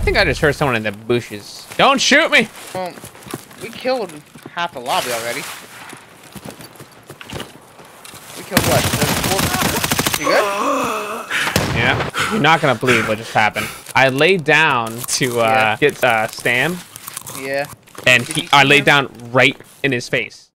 think I just heard someone in the bushes. Don't shoot me! Well, we killed half the lobby already. We killed what? You good? Yeah. You're not gonna believe what just happened. I laid down to get Stam. Yeah. And I laid down right in his face.